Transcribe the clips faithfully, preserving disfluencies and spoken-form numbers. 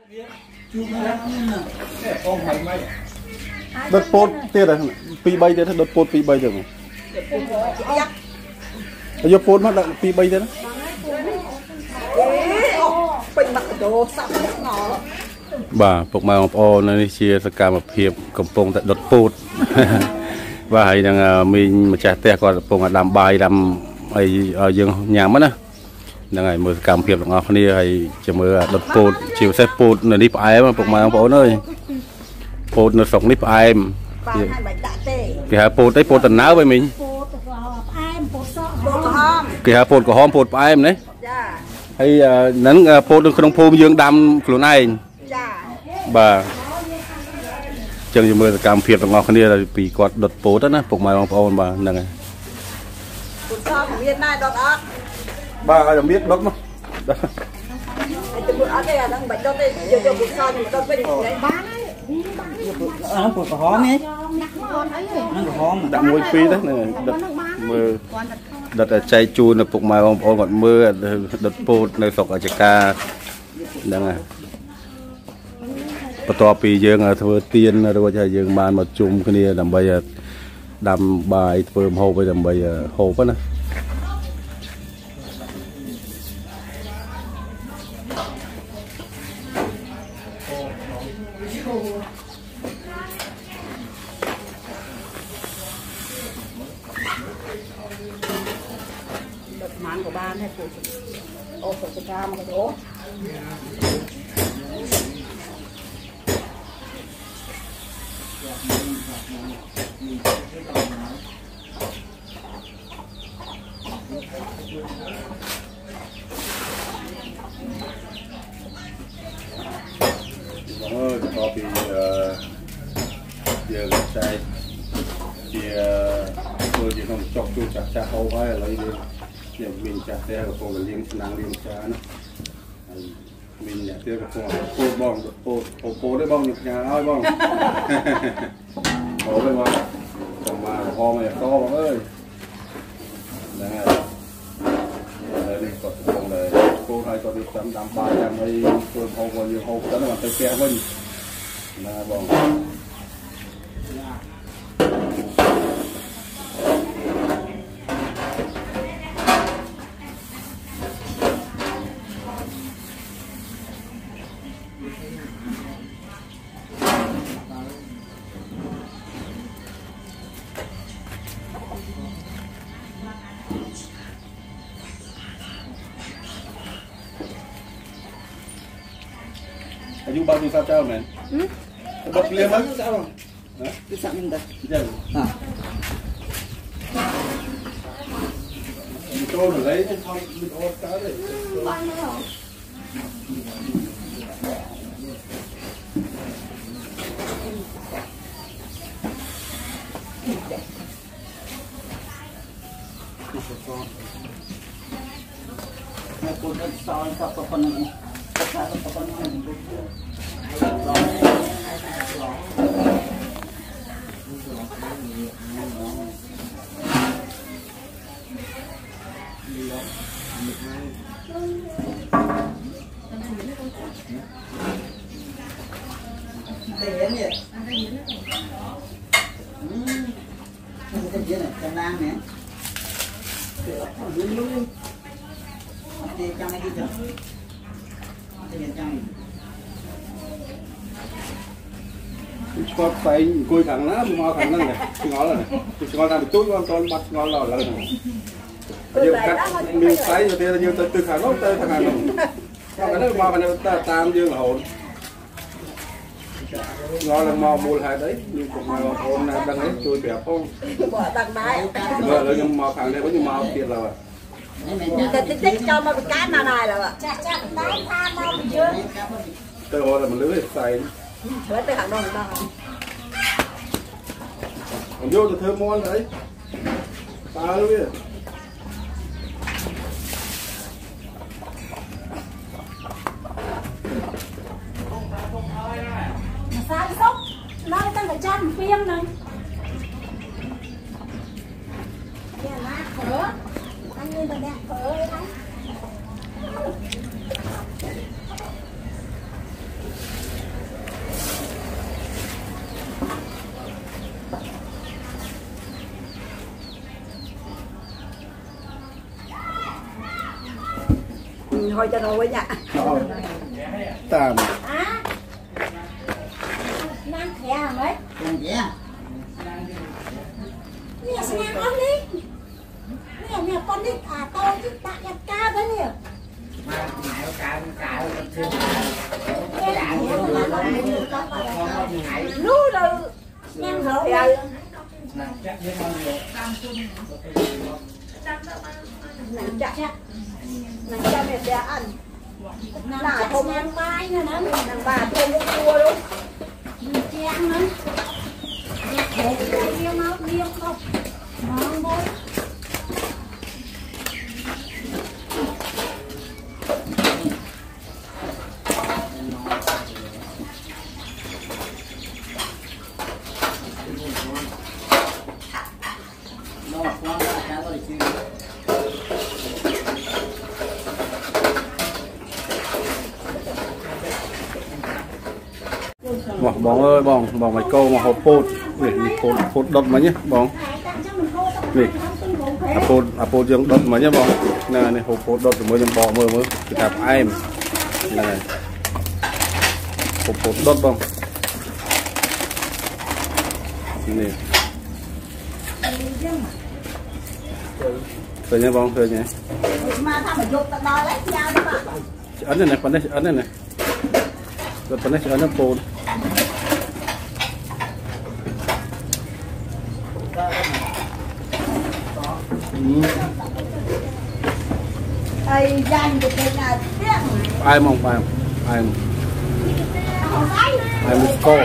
đợt pốt tiệt rồi pi bay tiệt đợt pốt pi bay được rồi giờ pốt mất pi bay tiệt đó bà phục mai ông ô nó chia sẻ cả một hiệp cầm pông tại đợt pốt và hay rằng mình mà trả tiền còn pông làm bài làm ấy ở dương nhà mất á đang ngày mưa cầm hiệp ngọc này hay chỉ mưa đợt pốt chiều xe pốt là đi phải mà phục mai ông ô ơi pốt nó sống nếp ai em cái hạt pốt đấy pốt tận não với mình cái hạt pốt của hom pốt ai em đấy hay nắng pốt được không phô dương đam của này bà chẳng như mưa cam phiệt ngọc kia là bị quạt đợt pốt đó nè phục mai ông ôn bà nè này bà ai biết đốt mà nó của hóm ấy, nó của hóm đặng môi phi đấy này, đợt mưa, đợt chạy chun là phục mai ông ôn còn mưa, đợt pốt nơi sọc ở chợ ca, đang à, bắt đầu pì dương à thôi tiên rồi cho dương man một chung cái này làm bây giờ đầm bài phơm hồ bây giờ bây giờ hồ quá nè. Mán của ban hay của ô của chị cam cái đó ơi có bị giờ chạy thì tôi chỉ không chọc chu chặt chặt hậu vai lấy đi giờ mình chặt xe của tôi là liêng năng liêng xa nó mình nhặt xe của tôi cô bong cô cô cô đấy bong được nhà ai bong cô đấy bong còn mà ho mà to bong ơi đây đây đi còn còn là cô hai con đi tắm đám ba trăm mấy tôi hậu còn nhiều hậu đó là tôi kéo mình là bong bao nhiêu sao trao mày? Bật lên mấy sao không? cái sẵn mình đây. À. Mình trôi rồi lấy không mình ôm cá đấy. Nó cuốn nó soi sao có con này. Sao có con này. Để nhỉ. Ừm. Cái gì này, cái nang nè. Luôn luôn. Cái trong này đi chưa? Có phải cùi thằng nó mò thằng nó này, ngó là này, ngó thằng chút con con bắt ngó lò lần này. Giờ cắt miếng sấy rồi thì giờ từ từ thằng nó tới thằng nào, còn cái đó mò cái này tam dương là hồn, ngó là mò mùi hai đấy, nhưng cũng mà hồn là đằng ấy cùi bẹp không, rồi rồi nhưng mò thằng này có nhưng mò tiền rồi. Cái tích tích cho mà cái nào này là chặt chặt tái tha mau chưa? Từ hồi là mình lưới xài. Bữa tới hàng đâu đâu. Còn vô từ thơm ngon đấy. Ta luôn kìa. Sao sốc? Nói ta phải chăn phiêng này. Kìa lá phở. Anh như là đẹp phở ấy đấy. thôi cho nó với nhạ tạm à đang khẽ hả mấy nè xem con đi nè nè con đi à tôi chứ tạ đẹp cao đấy nè lú rồi ngang hở thì đây nặng chắc nặng chắc mẹ sẽ ăn là không ngang mai nữa nè nặng bà tôi không chua luôn chén nữa để cái riêng nó riêng không ngon thôi bong bong ơi bong bong mày câu mà hộp phốt để phốt phốt đốt mà nhé bong nè à phốt à phốt dương đốt mà nhé bong nè này hộp phốt đốt mới dương bò mới mới cái tạp em này hộp phốt đốt bong nè thôi nhé bong thôi nhé mà thằng mà dục tao đòi lấy nhau đó mà ấn này này phần đây ấn này này rồi phần đây ấn nó phốt ai danh được cái nào ai mong ai ai ai muốn cô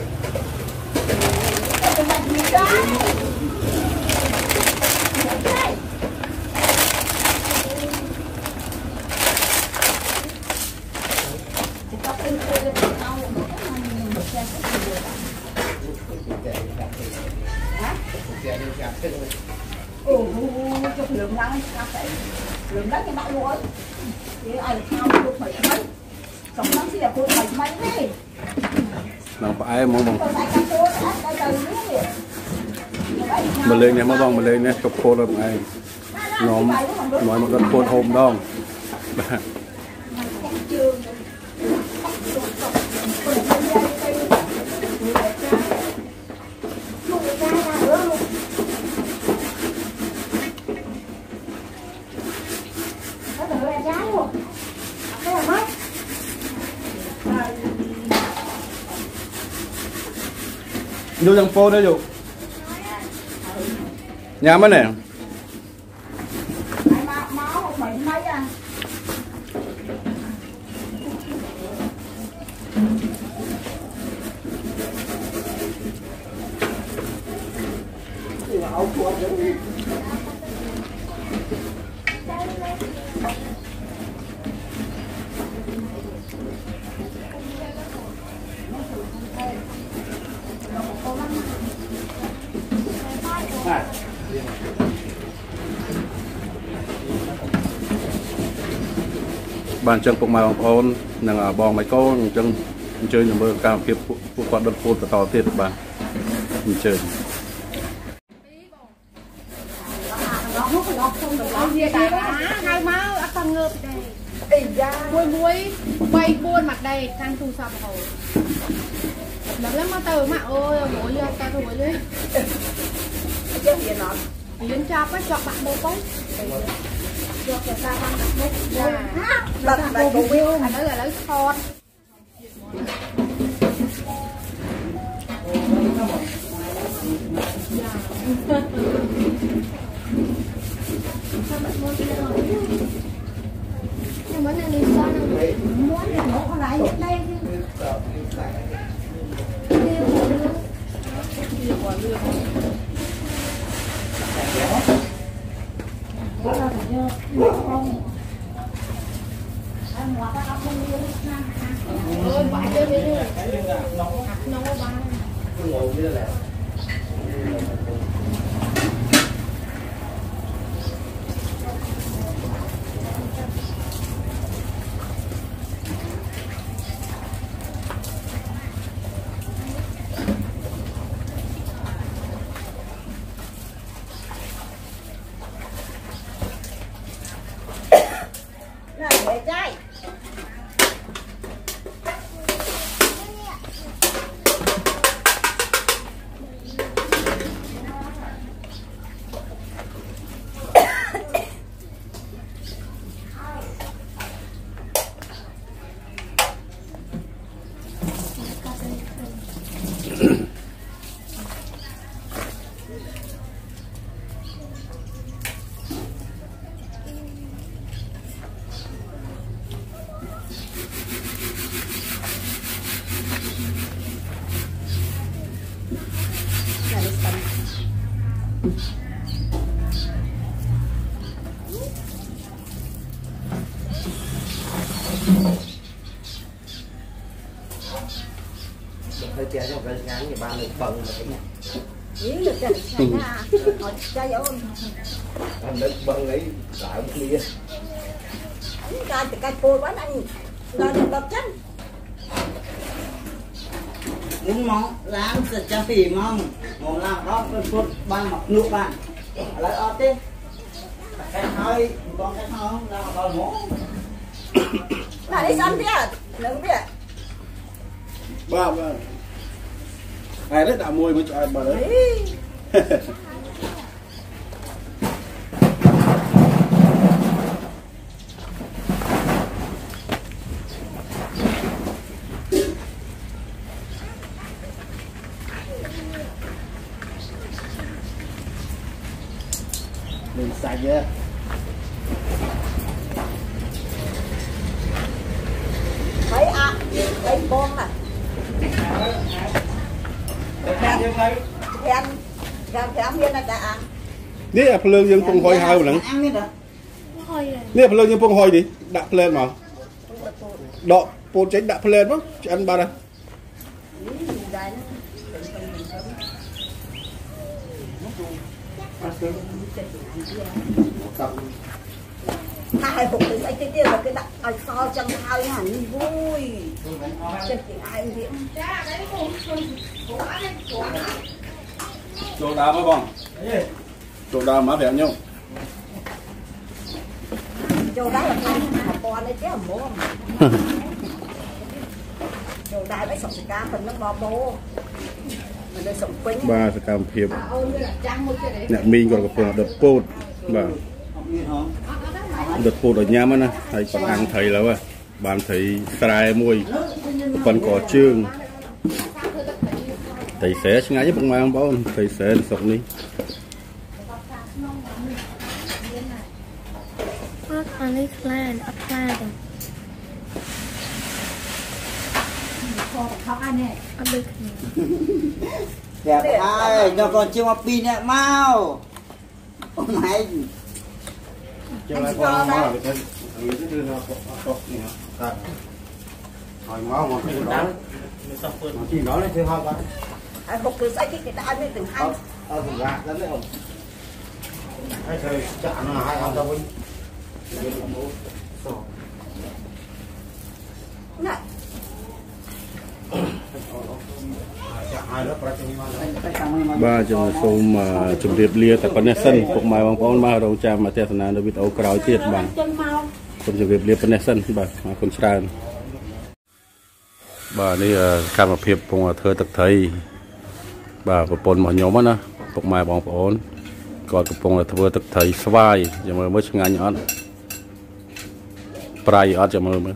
ồ chụp lượng lắm lượng đất cái bạn luôn thì ai được nhau chụp mấy mấy sống lắm thì là cô mấy mấy đi nào ai mong mong mà lên nha mà bong mà lên nha chụp cô rồi ai nhóm nói một lần cô hôm đó vô trong phô đấy dụ nhà mấy nè máu mấy mấy à bàn chân cùng màu ôn nàng bong mấy cô chân chơi những bữa cao kia phụ quạt đợt phun và tỏ tiền được bàn mình chơi hai máu ở con ngợp đây muối muối bay buôn mặt đây đang thu sập hồ lắm lắm mà từ mà ôi muối lên ta muối lên chứ gì nó lên cho cái chọn bạn bố bóng cho người ta ăn bố đặt đặt bố biết anh nói là lấy thon nhưng mà nên đi sao muốn là nó còn lại hiện đây ôi phải chơi đi nó có ba này để trái Hơi chè cho cái ngắn thì ba mươi bận mà cái này. Ý được cái này nha. Hỏi chơi ơi. Anh đất bận ấy lại một lia. Cái cái côi quá anh. Nó được đập chân. Muốn mong làm sẽ cho phỉ mong mong làm đóเป็นคนบ้านหมักนุบ้านอะไรออดดิแค่น้อยบองแค่น้อยแล้วก็หมู Này đi xăm biết. Đừng biết. Ba ba. Ai đấy đã mua mới cho anh bà đấy. Mình sạch nhé. Thấy à, thấy con này. Khen, khen, khen viên này đã ăn. Ní là phơi dương phong hôi hai lần. ăn biết rồi Ní là phơi dương phong hôi đi, đã phơi mà. Đọ, bột tránh đã phơi mất, ăn ba đây. Hai hộp từ anh cái kia là cái đặt ở so trong hai hẳn vui. Chân thì ai diễn. Chỗ đá mới bong. Chỗ đá má vẻ nhau. Chỗ đá là con mà con đấy chứ hả bố. Chỗ đá với sọc cá phần nó bò bố. Ba sẽ cam phiệp. Nè mình còn có đợt cốt. Ba. Đợt cốt ở nhà mà nè. Hay còn ăn thấy là ba. Bạn thấy sài mùi. Còn có chương. Thầy sẽ ngay với bông mang bao. Thầy sẽ sọc đi. What on this land a plan? A big đẹp hai cho con chưa mà pin nè mau mày Chưa là con máu là cái hỏi máu mà cái đó chỉ nói là chưa ho ba ai một từ sai cái đã ăn từng hai Ờ thử ra dẫn đấy không? Hai thời chả nó hai ông đâu ấy. này ba chừng xôm mà chừng điệp lia tại con sân phục mai bằng con ma đầu cha mà theo thằng nó bị ấu cào chết bằng chừng điệp lia con sân bà mà con sàn bàนี่การมาเพียบพงเธอตักไทยbàประปนหมอโยมนะพวกไม้บองปอนก่อนกระปงเธอตักไทยสบายอย่ามาเมื่อชงานย้อนปลายย้อนจะมาเมื่อ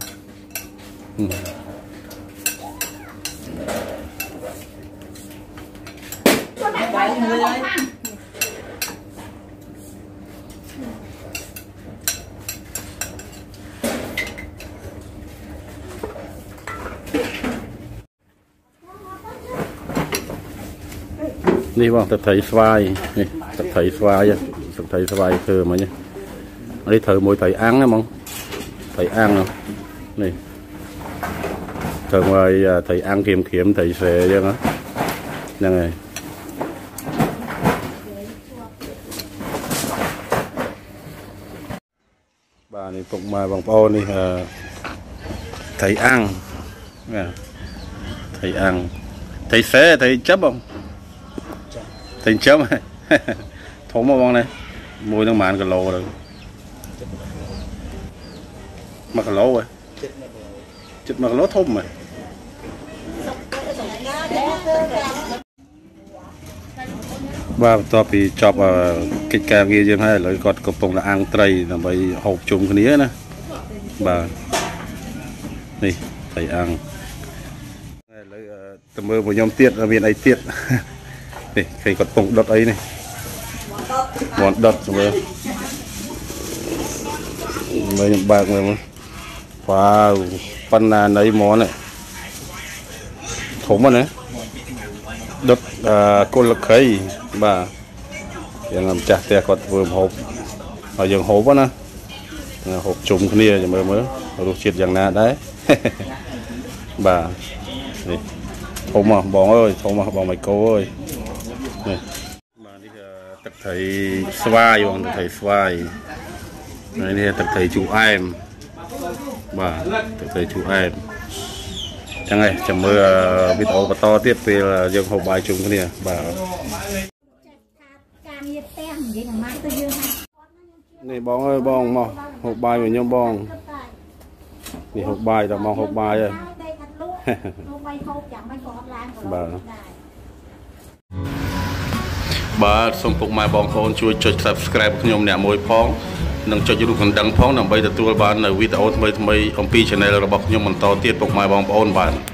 นี่ว่าตัดไถสบายนี่ตัดไถสบายอ่ะตัดไถสบายเธอมาเนี่ยอันนี้เธอมวยไถอ้างนะมองไถอ้างเนาะนี่เธอมวยไถอ้างเข็มเข็มไถเสยยังไงยังไงบ้านนี้ปกมาบางปอนี่ไถอ้างไถอ้างไถเสยไถจับบ่tình chấm thốn mà bong này mùi nó mặn cả lô rồi mà cả lô rồi chụp mà cả lô thôm rồi và to bị chọc ở kịch cà kia dương hay lấy cọt cột bông là ăn tray là bị hộp chung cái nĩa nè bà này thầy ăn lấy ตมือผมยอมเตี้ยมีไอเตี้ยนี่ใครกดปุ่งดดไอ้นี่หมอนดดเสมอไม่บากเลยมั้งว้าวปันนาในหมอนเนี่ยถมมันนะดดก้นละไข่บ้ายังlàm chặtแต่กดvừa hộp ở dừng hộp á nè hộp trùng kia giờ mới mới rồi triệt dạng na đấy bà này thùng mà bòn ơi thùng mà bòn mày cô ơi này bà đi tập thầy xoay bằng thầy xoay này này tập thầy chú em bà tập thầy chú em chẳng này chẳng mưa bị ổ và to tiếp về là dừng hộp bài trùng kia bà này bong ơi bong mà hộp bài của nhau bongนี่หกใบเรามองหกใบเลยบ่าบ่าส่งพวกมาบองโอนช่วยจด subscribe ขยมเนี่ยมวยพ้องนั่งจดยูรูกันดังพ้องนำไปตัวบ้านในวิดีโอทำไมทำไมอมพีชแนลเราบอกขยมมันต่อเตี้ยพวกมาบองโอนบ้าน